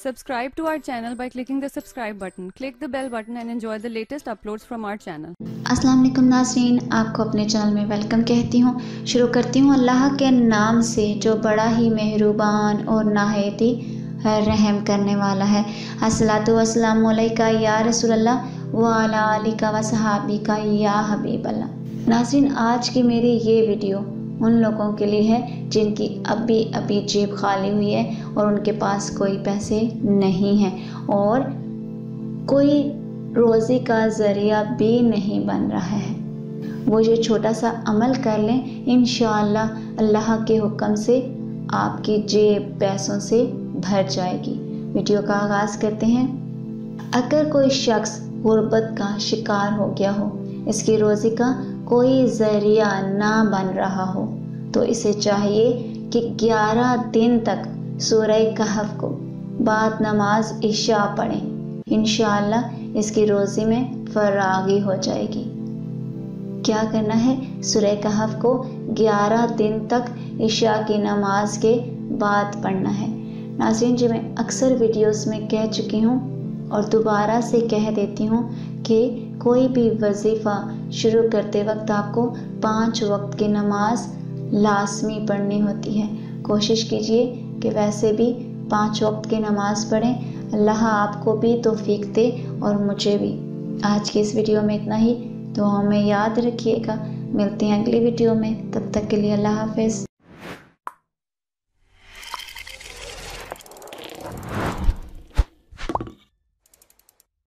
Subscribe to our channel by clicking the subscribe button. Click the bell button and enjoy the latest uploads from our channel. अस्सलाम वालेकुम नाज़रीन, आपको अपने channel में welcome कहती हूँ। शुरू करती हूँ अल्लाह के नाम से जो बड़ा ही मेहरबान और नाहायती रहम करने वाला है। अस्सलातु वस्सलामु अलैका या रसूलल्लाह व अला आलिका व सहाबिका या हबीबल्लाह। नाज़रीन, आज की मेरी ये वीडियो उन लोगों के लिए है जिनकी अभी जेब खाली हुई है और उनके पास कोई पैसे नहीं हैं और कोई रोज़ी का ज़रिया भी नहीं बन रहा है। वो जो छोटा सा अमल कर लें, इंशाअल्लाह अल्लाह के हुक्म से आपकी जेब पैसों से भर जाएगी। वीडियो का आगाज़ करते हैं। अगर कोई शख्स गुर्बत का शिकार हो गया हो, इसकी रोज़ी का कोई ज़रिया ना बन रहा हो, तो इसे चाहिए कि 11 दिन तक सूरह कहफ को बाद नमाज इशा पढ़ें। इंशाअल्लाह इसकी रोज़ी में फरागी हो जाएगी। क्या करना है? सूरह कहफ को 11 दिन तक इशा की नमाज के बाद पढ़ना है। नाज़रीन जी, मैं अक्सर वीडियोस में कह चुकी हूँ और दोबारा से कह देती हूँ कि कोई भी वजीफ़ा शुरू करते वक्त आपको 5 वक्त की नमाज लाजमी पढ़नी होती है। कोशिश कीजिए कि वैसे भी 5 वक्त की नमाज पढ़ें। अल्लाह आपको भी तौफीक दे और मुझे भी। आज की इस वीडियो में इतना ही। तो हमें याद रखिएगा, मिलते हैं अगली वीडियो में। तब तक के लिए अल्लाह हाफ़िज़।